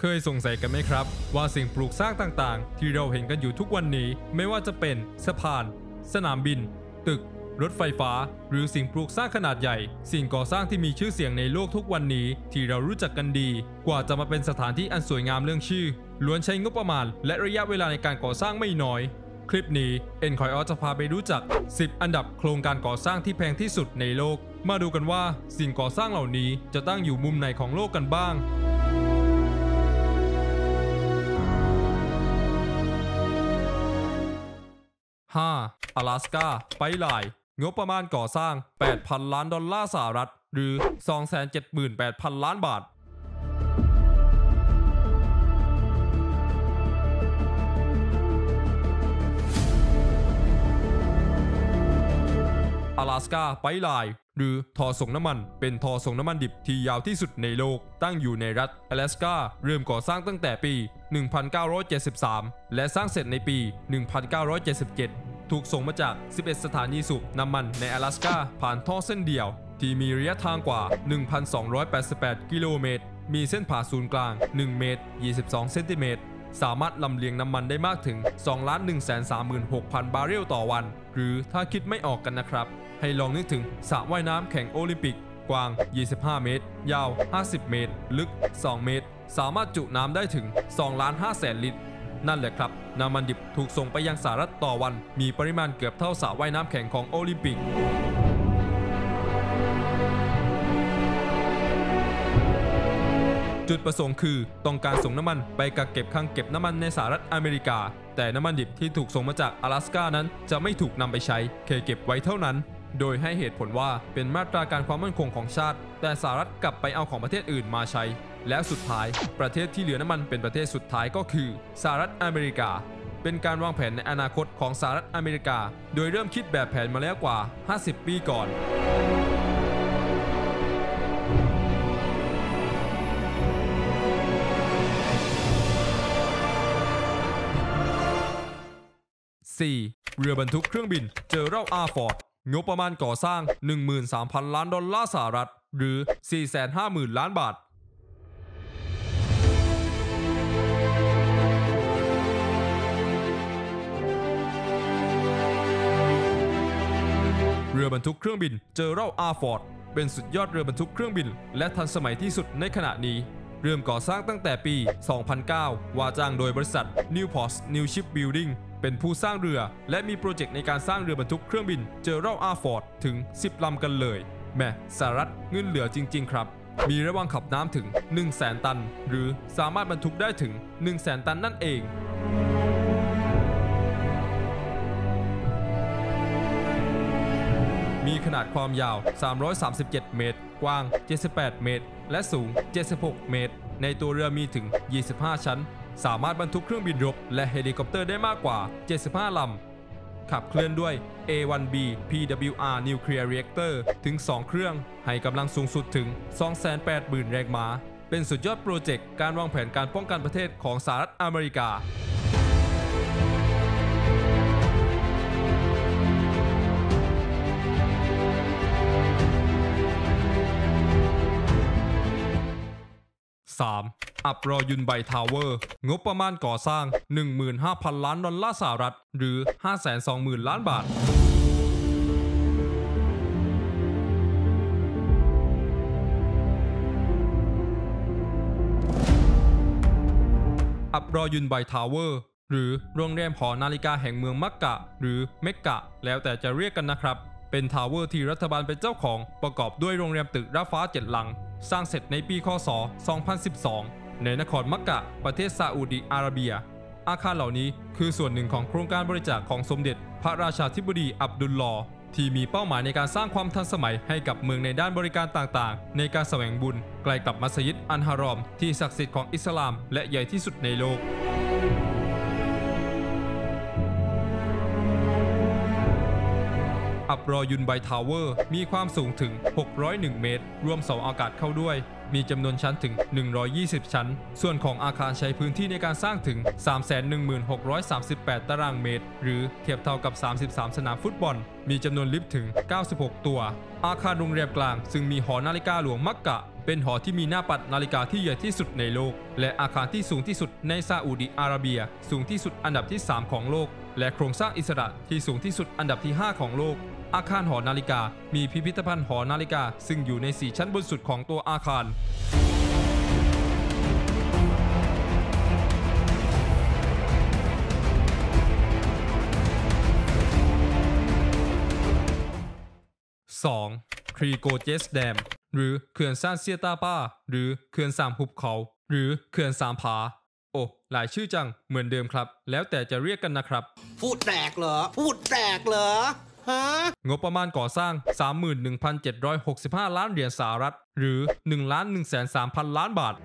เคยสงสัยกันไหมครับว่าสิ่งปลูกสร้างต่างๆที่เราเห็นกันอยู่ทุกวันนี้ไม่ว่าจะเป็นสะพานสนามบินตึกรถไฟฟ้าหรือสิ่งปลูกสร้างขนาดใหญ่สิ่งก่อสร้างที่มีชื่อเสียงในโลกทุกวันนี้ที่เรารู้จักกันดีกว่าจะมาเป็นสถานที่อันสวยงามเรื่องชื่อล้วนใช้งบประมาณและระยะเวลาในการก่อสร้างไม่น้อยคลิปนี้คอยจะพาไปรู้จัก10อันดับโครงการก่อสร้างที่แพงที่สุดในโลกมาดูกันว่าสิ่งก่อสร้างเหล่านี้จะตั้งอยู่มุมไหนของโลกกันบ้าง5. 阿拉斯กาไพร์ไลน์งบประมาณก่อสร้าง 8,000 ล้านดอลลาร์สหรัฐหรือ 278,000 ล้านบาท阿拉斯กาไพร์ไลน์หรือท่อส่งน้ำมันเป็นท่อส่งน้ำมันดิบที่ยาวที่สุดในโลกตั้งอยู่ในรัฐ阿拉斯กาเริ่มก่อสร้างตั้งแต่ปี 1973 และสร้างเสร็จในปี 1977 ถูกส่งมาจาก 11 สถานีสูบน้ำมันใน阿拉斯กาผ่านท่อเส้นเดียวที่มีระยะทางกว่า 1,288 กิโลเมตรมีเส้นผ่าศูนย์กลาง 1 เมตร 22 เซนติเมตรสามารถลำเลียงน้ำมันได้มากถึง 2,136,000 บาร์เรลต่อวันหรือถ้าคิดไม่ออกกันนะครับให้ลองนึกถึงสระว่ายน้ำแข่งโอลิมปิกกว้าง 25 เมตรยาว 50 เมตรลึก 2 เมตรสามารถจุน้ำได้ถึง 2,500,000 ลิตรนั่นแหละครับน้ำมันดิบถูกส่งไปยังสหรัฐต่อวันมีปริมาณเกือบเท่าสระว่ายน้ำแข่งของโอลิมปิกจุดประสงค์คือต้องการส่งน้ำมันไปกักเก็บคลังเก็บน้ำมันในสหรัฐอเมริกาแต่น้ำมันดิบที่ถูกส่งมาจาก阿拉斯กานั้นจะไม่ถูกนำไปใช้แค่เก็บไว้เท่านั้นโดยให้เหตุผลว่าเป็นมาตราการความมั่นคงของชาติแต่สหรัฐกลับไปเอาของประเทศอื่นมาใช้แล้วสุดท้ายประเทศที่เหลือน้ำมันเป็นประเทศสุดท้ายก็คือสหรัฐอเมริกาเป็นการวางแผนในอนาคตของสหรัฐอเมริกาโดยเริ่มคิดแบบแผนมาแล้วกว่า 50 ปีก่อน4. เรือบรรทุกเครื่องบินเจอรัลอาร์ฟอร์ดงบประมาณก่อสร้าง 13,000 ล้านดอลลาร์สหรัฐหรือ 450,000 ล้านบาทเรือบรรทุกเครื่องบินเจอรัลอาร์ฟอร์ดเป็นสุดยอดเรือบรรทุกเครื่องบินและทันสมัยที่สุดในขณะนี้เริ่มก่อสร้างตั้งแต่ปี 2009 ว่าจ้างโดยบริษัท Newport New Shipbuilding เป็นผู้สร้างเรือและมีโปรเจกต์ในการสร้างเรือบรรทุกเครื่องบินเจอรัลอาร์ฟอร์ดถึง 10 ลำกันเลยแม่สหรัฐเงินเหลือจริงๆครับมีระวังขับน้ำถึง 100,000 ตันหรือสามารถบรรทุกได้ถึง 100,000 ตันนั่นเองมีขนาดความยาว 337 เมตรกว้าง 78 เมตรและสูง 76 เมตรในตัวเรือมีถึง 25 ชั้นสามารถบรรทุกเครื่องบินรบและเฮลิคอปเตอร์ได้มากกว่า 75 ลำขับเคลื่อนด้วย A1B PWR Nuclear Reactor ถึง 2 เครื่องให้กำลังสูงสุดถึง 280,000 แรงม้าเป็นสุดยอดโปรเจกต์การวางแผนการป้องกันประเทศของสหรัฐอเมริกา3. อับรอยุนไบทาวเวอร์งบประมาณก่อสร้าง 15,000 ล้านดอลลาร์สหรัฐหรือ 520,000 ล้านบาทอับรอยุนไบทาวเวอร์หรือโรงแรมหอนาฬิกาแห่งเมืองมักกะหรือเมกกะแล้วแต่จะเรียกกันนะครับเป็นทาวเวอร์ที่รัฐบาลเป็นเจ้าของประกอบด้วยโรงแรมตึกระฟ้า7 หลังสร้างเสร็จในปีค.ศ. 2012 ในนครมักกะประเทศซาอุดิอาระเบียอาคารเหล่านี้คือส่วนหนึ่งของโครงการบริจาคของสมเด็จพระราชาธิบดีอับดุลลอฮ์ที่มีเป้าหมายในการสร้างความทันสมัยให้กับเมืองในด้านบริการต่างๆในการแสวงบุญใกล้กับมัสยิดอันฮารอมที่ศักดิ์สิทธิ์ของอิสลามและใหญ่ที่สุดในโลกอับรอยุนไบทาวเวอร์มีความสูงถึง 601 เมตรรวมเสาอากาศเข้าด้วยมีจำนวนชั้นถึง 120 ชั้นส่วนของอาคารใช้พื้นที่ในการสร้างถึง 316,38 ตารางเมตรหรือเทียบเท่ากับ 33 สนามฟุตบอลมีจำนวนลิฟต์ถึง 96 ตัวอาคารโรงแรมกลางซึ่งมีหอนาฬิกาหลวงมักกะเป็นหอที่มีหน้าปัดนาฬิกาที่ใหญ่ที่สุดในโลกและอาคารที่สูงที่สุดในซาอุดิอาระเบียสูงที่สุดอันดับที่3ของโลกและโครงสร้างอิสระที่สูงที่สุดอันดับที่5ของโลกอาคารหอนาฬิกามีพิพิธภัณฑ์หอนาฬิกาซึ่งอยู่ใน4ชั้นบนสุดของตัวอาคาร2. ทรีโกเจสแดมหรือเขื่อนซานเซียตาป้าหรือเขื่อนสามหุบเขาหรือเขื่อนสามผาโอ้หลายชื่อจังเหมือนเดิมครับแล้วแต่จะเรียกกันนะครับพูดแตกเหรอพูดแตกเหรอฮะงบประมาณก่อสร้าง 31,765 ล้านเหรียญสหรัฐหรือ 1,130,000 ล้านบาท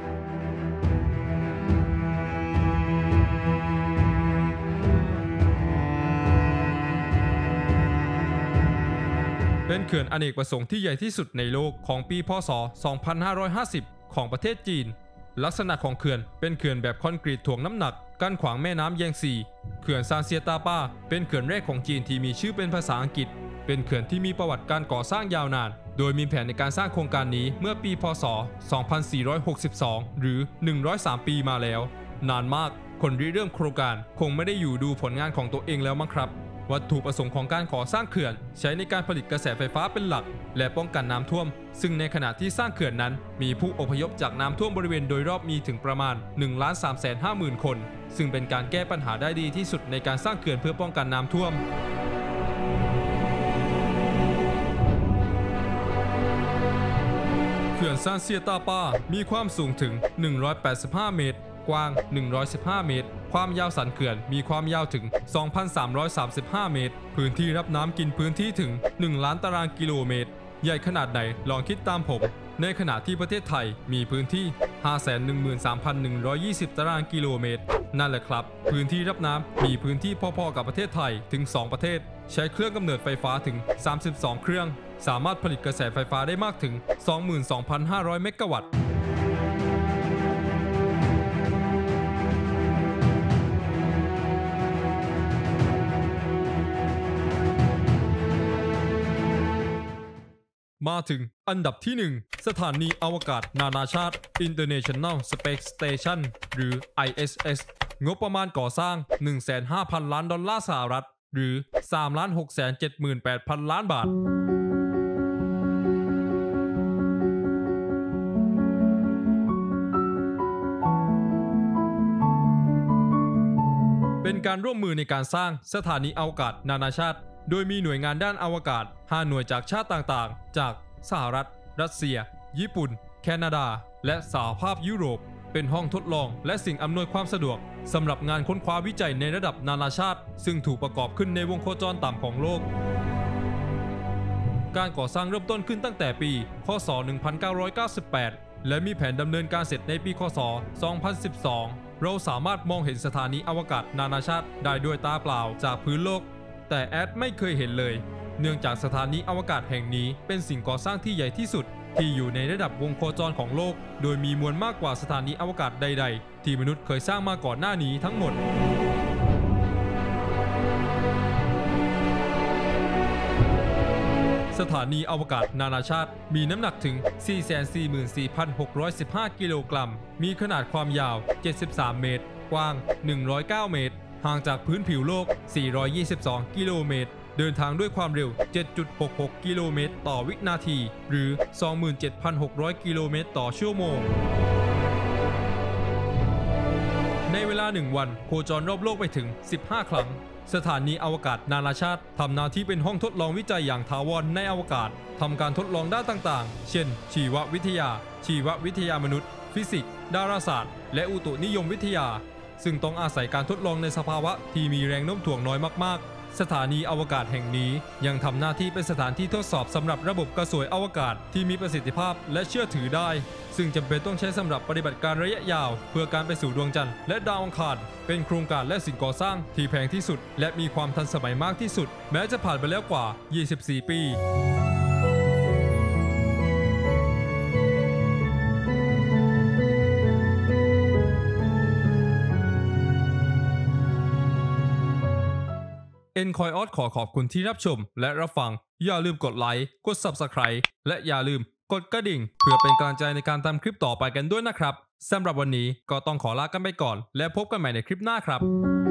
เป็นเขื่อนอเนกประสงค์ที่ใหญ่ที่สุดในโลกของปีพ.ศ. 2550 ของประเทศจีนลักษณะของเขื่อนเป็นเขื่อนแบบคอนกรีตถ่วงน้ำหนักกั้นขวางแม่น้ำแยงซีเขื่อนซานเซียตาป้าเป็นเขื่อนแรกของจีนที่มีชื่อเป็นภาษาอังกฤษเป็นเขื่อนที่มีประวัติการก่อสร้างยาวนานโดยมีแผนในการสร้างโครงการนี้เมื่อปีพ.ศ. 2462 หรือ 103 ปีมาแล้วนานมากคนริเริ่มโครงการคงไม่ได้อยู่ดูผลงานของตัวเองแล้วมั้งครับวัตถุประสงค์ของการก่อสร้างเขื่อนใช้ในการผลิตกระแสไฟฟ้าเป็นหลักและป้องกันน้ำท่วมซึ่งในขณะที่สร้างเขื่อนนั้นมีผู้อพยพจากน้ำท่วมบริเวณโดยรอบมีถึงประมาณ 1,350,000 คนซึ่งเป็นการแก้ปัญหาได้ดีที่สุดในการสร้างเขื่อนเพื่อป้องกันน้ำท่วมเขื่อนซานเซียตาป้ามีความสูงถึง 185 เมตรกว้าง 115 เมตรความยาวสันเขื่อนมีความยาวถึง 2,335 เมตรพื้นที่รับน้ำกินพื้นที่ถึง 1 ล้านตารางกิโลเมตรใหญ่ขนาดไหนลองคิดตามผมในขณะที่ประเทศไทยมีพื้นที่ 513,120 ตารางกิโลเมตรนั่นแหละครับพื้นที่รับน้ำมีพื้นที่พอๆกับประเทศไทยถึง 2 ประเทศใช้เครื่องกำเนิดไฟฟ้าถึง 32 เครื่องสามารถผลิตกระแสไฟฟ้าได้มากถึง 22,500 เมกะวัตต์มาถึงอันดับที่ 1 สถานีอวกาศนานาชาติ International Space Station หรือ ISS งบประมาณก่อสร้าง 150,000 ล้านดอลลาร์สหรัฐหรือ 3,678,000 ล้านบาทเป็นการร่วมมือในการสร้างสถานีอวกาศนานาชาติโดยมีหน่วยงานด้านอวกาศ5หน่วยจากชาติต่างๆจากสหรัฐรัสเซียญี่ปุ่นแคนาดาและสหภาพยุโรปเป็นห้องทดลองและสิ่งอำนวยความสะดวกสำหรับงานค้นคว้าวิจัยในระดับนานาชาติซึ่งถูกประกอบขึ้นในวงโคจรต่ำของโลกการก่อสร้างเริ่มต้นขึ้นตั้งแต่ปีค.ศ. 1998 และมีแผนดำเนินการเสร็จในปีค.ศ. 2012 เราสามารถมองเห็นสถานีอวกาศนานาชาติได้ด้วยตาเปล่าจากพื้นโลกแต่แอดไม่เคยเห็นเลยเนื่องจากสถานีอวกาศแห่งนี้เป็นสิ่งก่อสร้างที่ใหญ่ที่สุดที่อยู่ในระดับวงโคจรของโลกโดยมีมวลมากกว่าสถานีอวกาศใดๆที่มนุษย์เคยสร้างมาก่อนหน้านี้ทั้งหมดสถานีอวกาศนานาชาติมีน้ำหนักถึง 444,615 กิโลกรัมมีขนาดความยาว 73 เมตรกว้าง 109 เมตรห่างจากพื้นผิวโลก 422 กิโลเมตรเดินทางด้วยความเร็ว 7.66 กิโลเมตรต่อวินาทีหรือ 27,600 กิโลเมตรต่อชั่วโมงในเวลา1วันโคจรรอบโลกไปถึง 15 ครั้งสถานีอวกาศนานาชาติทำหน้าที่เป็นห้องทดลองวิจัยอย่างถาวรในอวกาศทำการทดลองด้านต่างๆเช่นชีววิทยาชีววิทยามนุษย์ฟิสิกส์ดาราศาสตร์และอุตุนิยมวิทยาซึ่งต้องอาศัยการทดลองในสภาวะที่มีแรงโน้มถ่วงน้อยมากๆสถานีอวกาศแห่งนี้ยังทำหน้าที่เป็นสถานที่ทดสอบสำหรับระบบกระสวยอวกาศที่มีประสิทธิภาพและเชื่อถือได้ซึ่งจำเป็นต้องใช้สำหรับปฏิบัติการระยะยาวเพื่อการไปสู่ดวงจันทร์และดาวอังคารเป็นโครงการและสิ่งก่อสร้างที่แพงที่สุดและมีความทันสมัยมากที่สุดแม้จะผ่านไปแล้วกว่า 24 ปีEncoios ขอขอบคุณที่รับชมและรับฟังอย่าลืมกดไลค์กด Subscribe และอย่าลืมกดกระดิ่งเพื่อเป็นกำลังใจในการทำคลิปต่อไปกันด้วยนะครับสำหรับวันนี้ก็ต้องขอลากันไปก่อนและพบกันใหม่ในคลิปหน้าครับ